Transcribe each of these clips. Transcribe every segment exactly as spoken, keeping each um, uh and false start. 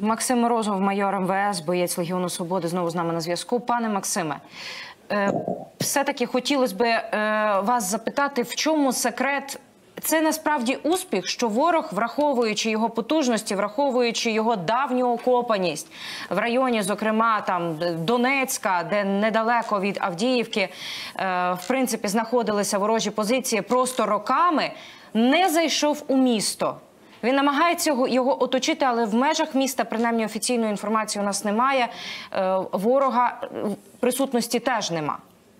Максим Морозов, майор ем ве ес, боєць Легіону Свободи, знову з нами на зв'язку. Пане Максиме, все-таки хотілося б вас запитати, в чому секрет? Це насправді успіх, що ворог, враховуючи його потужності, враховуючи його давню окопаність в районі, зокрема, там Донецька, де недалеко від Авдіївки, в принципі, знаходилися ворожі позиції, просто роками не зайшов у місто. Він намагається його, його оточити, але в межах міста, принаймні офіційної інформації у нас немає, ворога присутності теж нема.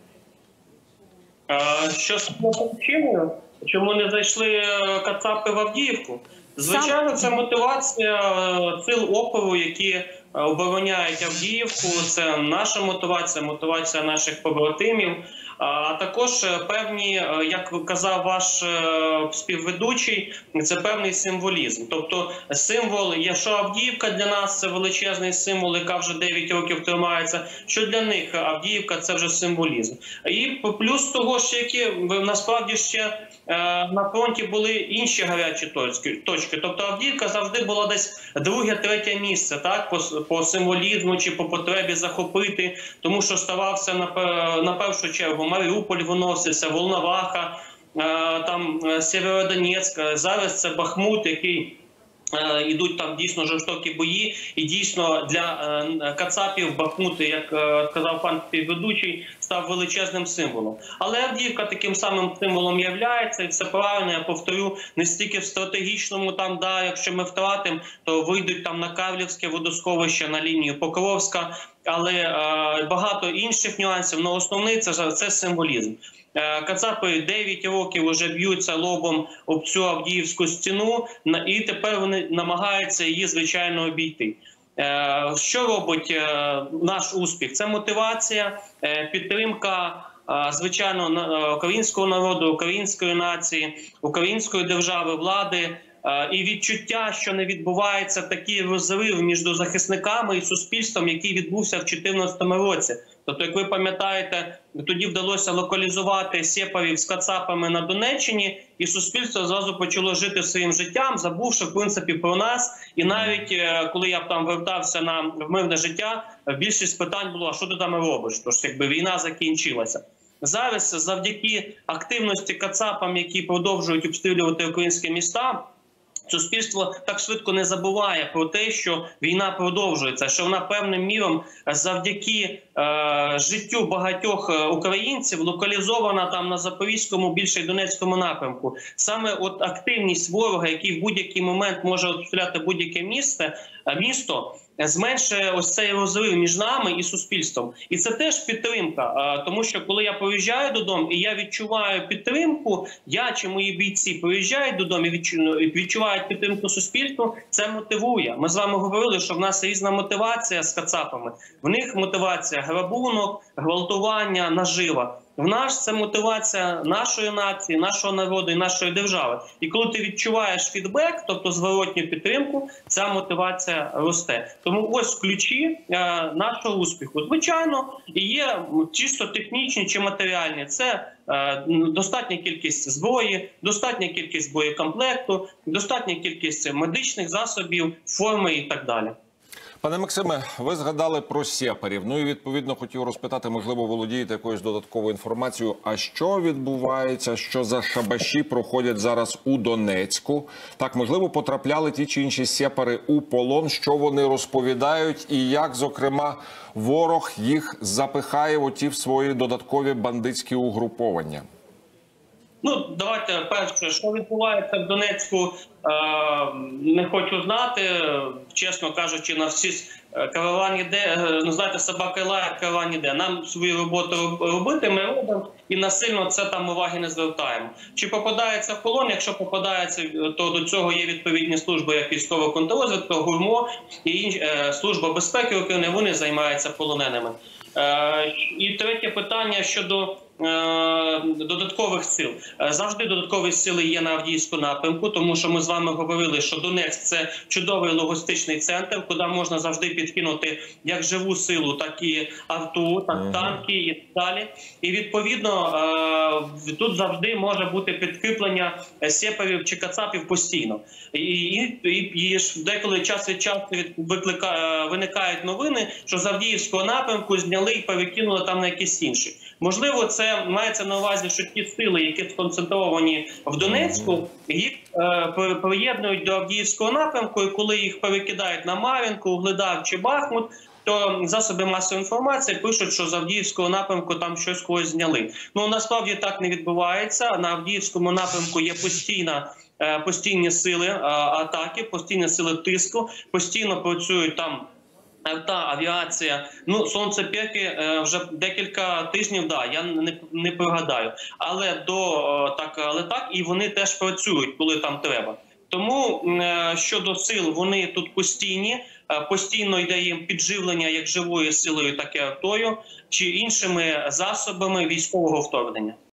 Що з причиною? Чому не зайшли кацапи в Авдіївку? Звичайно, це мотивація сил опору, які обороняють Авдіївку. Це наша мотивація, мотивація наших побратимів. А також певні, як казав ваш співведучий, це певний символізм. Тобто символ, якщо Авдіївка для нас це величезний символ, яка вже дев'ять років тримається, що для них Авдіївка це вже символізм. І плюс того, що які насправді ще на фронті були інші гарячі точки. Тобто Авдіївка завжди була десь друге-третє місце, так, по, по символізму чи по потребі захопити, тому що ставався на, на першу чергу Маріуполь виносився, Волноваха, там Сєвєродонецьк, зараз це Бахмут, який ідуть там дійсно жорстокі бої, і дійсно для кацапів Бахмут, як сказав пан співведучий, став величезним символом. Але Авдіївка таким самим символом являється, і це правильно, я повторю, не стільки в стратегічному, там, да, якщо ми втратимо, то вийдуть там на Карлівське водосховище, на лінію Покровська, але е, багато інших нюансів, але основний це, це символізм. Кацапи дев'ять років вже б'ються лобом об цю Авдіївську стіну, і тепер вони намагаються її, звичайно, обійти. Що робить наш успіх? Це мотивація, підтримка, звичайно, українського народу, української нації, української держави, влади, і відчуття, що не відбувається такий розрив між захисниками і суспільством, який відбувся в дві тисячі чотирнадцятому році. Тобто, як ви пам'ятаєте, тоді вдалося локалізувати сепарів з кацапами на Донеччині, і суспільство зразу почало жити своїм життям, забувши, в принципі, про нас. І навіть, коли я там вертався на мирне життя, більшість питань було, а що ти там робиш? Тож, якби війна закінчилася. Зараз, завдяки активності кацапам, які продовжують обстрілювати українські міста, суспільство так швидко не забуває про те, що війна продовжується, що вона певним міром завдяки е, життю багатьох українців локалізована там на Запорізькому, більше й Донецькому напрямку. Саме от активність ворога, який в будь-який момент може обстріляти будь-яке місце, місто, зменшує ось цей розрив між нами і суспільством. І це теж підтримка, тому що коли я приїжджаю додому і я відчуваю підтримку, я чи мої бійці приїжджають додому і відчувають підтримку суспільства, це мотивує. Ми з вами говорили, що в нас різна мотивація з кацапами. В них мотивація грабунок, гвалтування, нажива. В нас це мотивація нашої нації, нашого народу і нашої держави. І коли ти відчуваєш фідбек, тобто зворотню підтримку, ця мотивація росте. Тому ось ключі е, нашого успіху. Звичайно, і є чисто технічні чи матеріальні. Це е, достатня кількість зброї, достатня кількість боєкомплекту, достатня кількість медичних засобів, форми і так далі. Пане Максиме, ви згадали про сепарів. Ну і, відповідно, хотів розпитати, можливо, володієте якоюсь додатковою інформацією, а що відбувається, що за шабаші проходять зараз у Донецьку? Так, можливо, потрапляли ті чи інші сепари у полон, що вони розповідають і як, зокрема, ворог їх запихає в оті в свої додаткові бандитські угруповання? Ну, давайте перше, що відбувається в Донецьку, е, не хочу знати, чесно кажучи, на всі караван іде, ну знаєте, собака лає, караван іде. Нам свою роботу робити, ми робимо і насильно це там уваги не звертаємо. Чи попадається в полон? Якщо попадається, то до цього є відповідні служби, як військова контррозвідка, ГУРМО і е, служба безпеки України, вони займаються полоненими. Е, і третє питання щодо додаткових сил. Завжди додаткові сили є на Авдіївському напрямку, тому що ми з вами говорили, що Донецьк – це чудовий логістичний центр, куди можна завжди підкинути як живу силу, так і авту, так танки і так далі. І відповідно тут завжди може бути підкріплення сєпарів чи кацапів постійно. І, і, і, і деколи час від часу викликає, виникають новини, що з Авдіївського напрямку зняли і перекинули там на якісь інші. Можливо, це мається на увазі, що ті сили, які сконцентровані в Донецьку, їх е, приєднують до Авдіївського напрямку, і коли їх перекидають на Мар'їнку, Угледар чи Бахмут, то засоби масової інформації пишуть, що з Авдіївського напрямку там щось когось зняли. Ну, насправді так не відбувається. На Авдіївському напрямку є постійна, е, постійні сили е, атаки, постійні сили тиску, постійно працюють там та авіація, ну, сонцепеки е, вже декілька тижнів, да, я не, не пригадаю. Але до е, так, але так, і вони теж працюють, коли там треба. Тому е, щодо сил, вони тут постійні, е, постійно йде їм підживлення як живою силою, так і автою, чи іншими засобами військового вторгнення.